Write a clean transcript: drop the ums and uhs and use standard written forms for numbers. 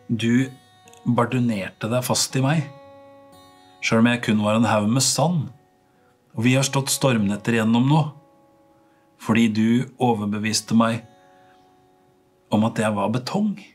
Du bardunerte deg fast i meg, selv om jeg kun var en haug med sand, og vi har stått stormnetter gjennom nå, fordi du overbeviste meg om at jeg var betong.